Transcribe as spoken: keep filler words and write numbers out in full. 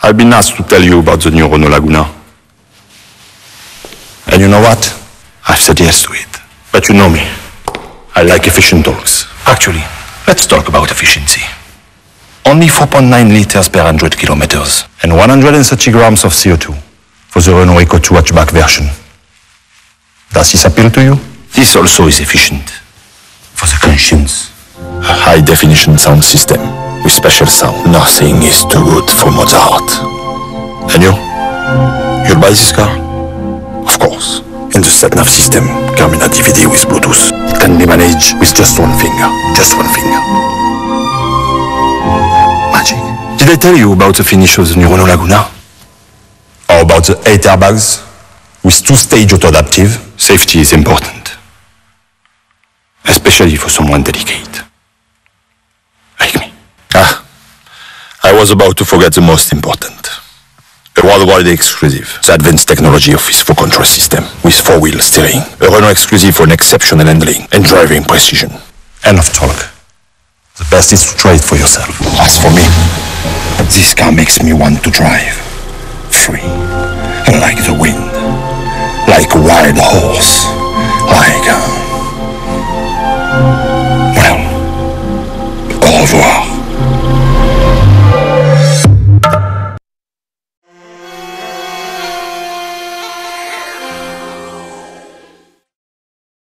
I've been asked to tell you about the new Renault Laguna. And you know what? I've said yes to it. But you know me. I like efficient talks. Actually, let's talk about efficiency. Only four point nine liters per one hundred kilometers and one hundred thirty grams of C O two for the Renault Eco two hatchback version. Does this appeal to you? This also is efficient. For the conscience. A high-definition sound system with special sound. Nothing is too good for Mozart. And you? You'll buy this car? Of course. In the sat-nav system, Carmina D V D with Bluetooth. It can be managed with just one finger. Just one finger. Magic. Did I tell you about the finish of the new Renault Laguna? Or about the eight airbags with two-stage auto-adaptive? Safety is important. Especially for someone delicate. Like me. Ah, I was about to forget the most important. A worldwide exclusive. The advanced technology of his full control system with four-wheel steering. A Renault exclusive for an exceptional handling and driving precision. End of talk. The best is to try it for yourself. As for me, this car makes me want to drive. Free. Like the wind. Like a wild horse. Like a...